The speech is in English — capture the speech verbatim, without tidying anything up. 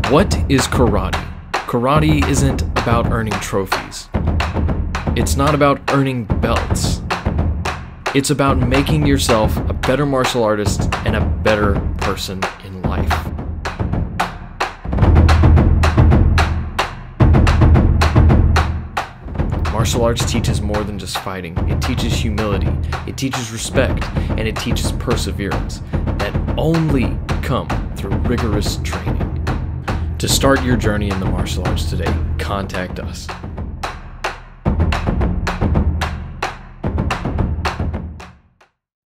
What is karate? Karate isn't about earning trophies. It's not about earning belts. It's about making yourself a better martial artist and a better person in life. Martial arts teaches more than just fighting. It teaches humility, it teaches respect, and it teaches perseverance that only come through rigorous training. To start your journey in the martial arts today, contact us.